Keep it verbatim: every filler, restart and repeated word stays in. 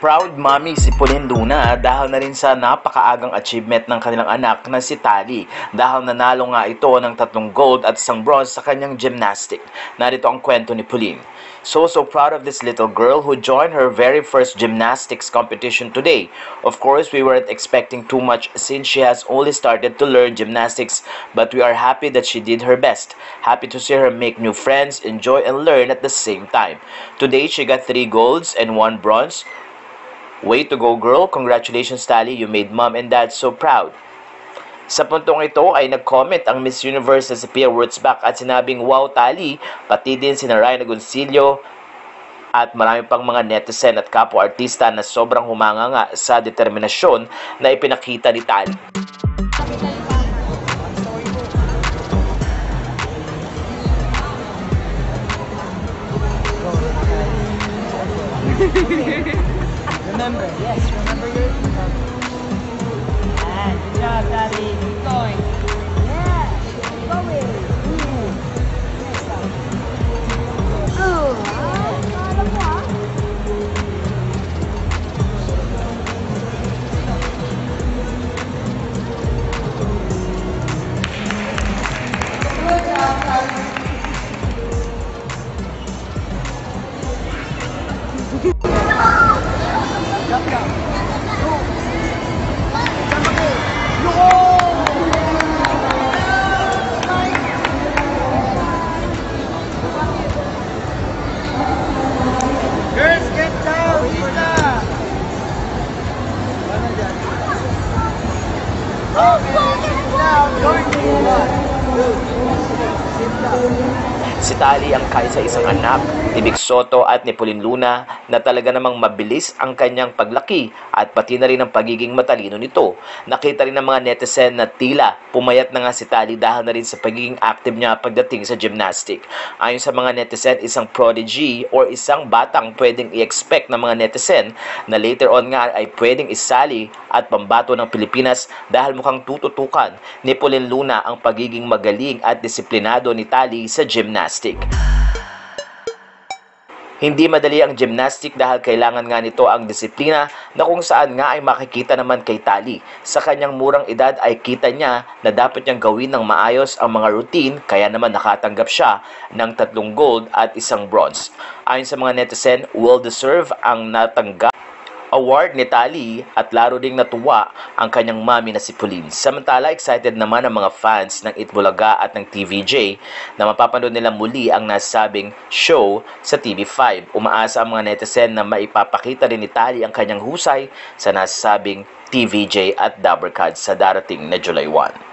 Proud mommy si Pauline Luna dahil na rin sa napakaagang achievement ng kanilang anak na si Tali dahil nanalo nga ito ng tatlong gold at isang bronze sa kanyang gymnastic. Narito ang kwento ni Pauline. So, so proud of this little girl who joined her very first gymnastics competition today. Of course, we weren't expecting too much since she has only started to learn gymnastics, but we are happy that she did her best. Happy to see her make new friends, enjoy and learn at the same time. Today, she got three golds and one bronze. Way to go, girl. Congratulations, Tali. You made mom and dad so proud. Sa puntong ito ay nag-comment ang Miss Universe na si Pia Wurtzbach at sinabing, wow, Tali. Pati din si Ryan Agoncillo at marami pang mga netizen at kapwa-artista na sobrang humanga nga sa determinasyon na ipinakita ni Tali. Remember, yes, remember your remember. And good job, Daddy. Keep going. Yeah, keep going. Ooh. Ooh. Ano mo ah? Good job, Daddy. Jump, jump. Girls, get down, Lisa. Si Tali ang kaisa-isang anak ni Vic Soto at ni Pauline Luna na talaga namang mabilis ang kanyang paglaki at pati na rin ang pagiging matalino nito. Nakita rin ng mga netizen na tila pumayat na nga si Tali dahil na rin sa pagiging active niya pagdating sa gymnastic. Ayon sa mga netizen, isang prodigy or isang batang pwedeng i-expect ng mga netizen na later on nga ay pwedeng isali at pambato ng Pilipinas dahil mukhang tututukan ni Pauline Luna ang pagiging magaling at disiplinado ni Tali sa gymnastic. Hindi madali ang gymnastic dahil kailangan nga nito ang disiplina na kung saan nga ay makikita naman kay Tali. Sa kanyang murang edad ay kita niya na dapat niyang gawin ng maayos ang mga routine kaya naman nakatanggap siya ng tatlong gold at isang bronze. Ayon sa mga netizen, well-deserved ang natanggap award ni Tali at laro ding natuwa ang kanyang mami na si Pauline. Samantala, excited naman ang mga fans ng Itbulaga at ng T V J na mapapanood nila muli ang nasabing show sa T V five. Umaasa ang mga netizen na maipapakita rin ni Tali ang kanyang husay sa nasabing T V J at Dabarkad sa darating na July first.